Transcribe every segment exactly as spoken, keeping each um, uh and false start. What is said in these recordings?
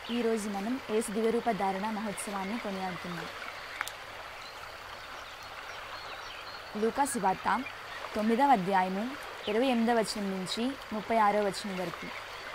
ఈరోజు మనం యేసు దివ్యరూప ధారణ మహోత్సవాన్ని కొనియాడుతున్నాం. లూకా సువార్త తొమ్మిదవ అధ్యాయము ఇరవై ఎనిమిదవ వచనం నుంచి ముప్పై ఆరవ వచనం వరకు.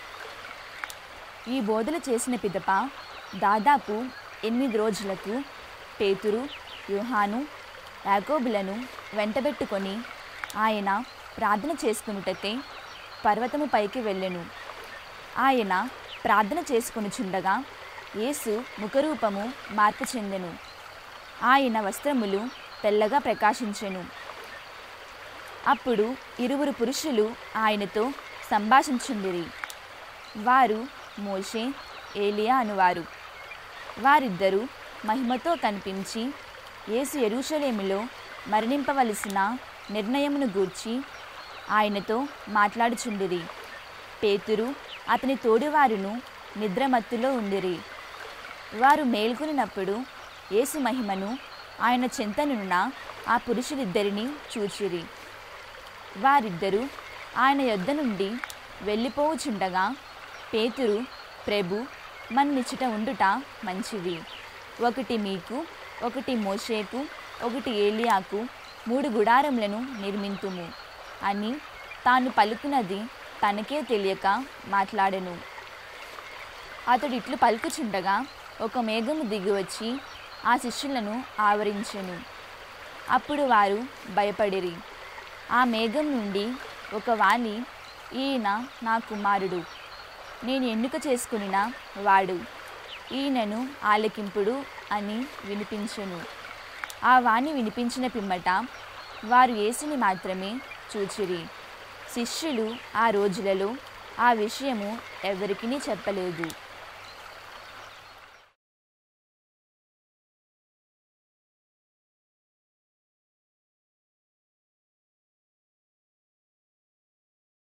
ఈ బోధలు చేసిన పిదప దాదాపు ఎనిమిది రోజులకు పేతురు, యోహాను, యాకోబులను వెంటబెట్టుకొని ఆయన ప్రార్థన చేసుకొనుటకై పర్వతము పైకి వెళ్ళెను. ఆయన ప్రార్థన చేసుకొనుచుండగా యేసు ముఖరూపము మార్పు చెందెను. ఆయన వస్త్రములు తెల్లగా ప్రకాశించెను. అప్పుడు ఇరువురు పురుషులు ఆయనతో సంభాషించుండిరి. వారు మోషే, ఏలియా అనువారు. వారిద్దరూ మహిమతో కనిపించి యేసు యెరూషలేములో మరణింపవలసిన నిర్ణయమును గూర్చి ఆయనతో మాట్లాడుచుండిరి. పేతురు అతని తోడివారును నిద్రమత్తులో ఉండిరి. వారు మేల్కొనినప్పుడు యేసు మహిమను ఆయన చెంతనున్న ఆ పురుషులిద్దరిని చూచిరి. వారిద్దరూ ఆయన యొద్ద నుండి వెళ్ళిపోవుచుండగా పేతురు, ప్రభు, మన్నిచ్చుట ఉండుట మంచిది. ఒకటి మీకు, ఒకటి మోషేకు, ఒకటి ఏలియాకు మూడు గుడారములను నిర్మింతుము అని తాను పలుకున్నది తనకే తెలియక మాట్లాడెను. అతడు ఇట్లు పలుకుచుండగా ఒక మేఘము దిగివచ్చి ఆ శిష్యులను ఆవరించెను. అప్పుడు వారు భయపడిరి. ఆ మేఘం నుండి ఒక వాణి, ఈయన నా కుమారుడు, నేను ఎన్నుక చేసుకునిన వాడు, ఈయనను ఆలకింపుడు అని వినిపించెను. ఆ వాణి వినిపించిన పిమ్మట వారు యేసుని మాత్రమే చూచిరి. శిష్యులు ఆ రోజులలో ఆ విషయము ఎవరికినీ చెప్పలేదు.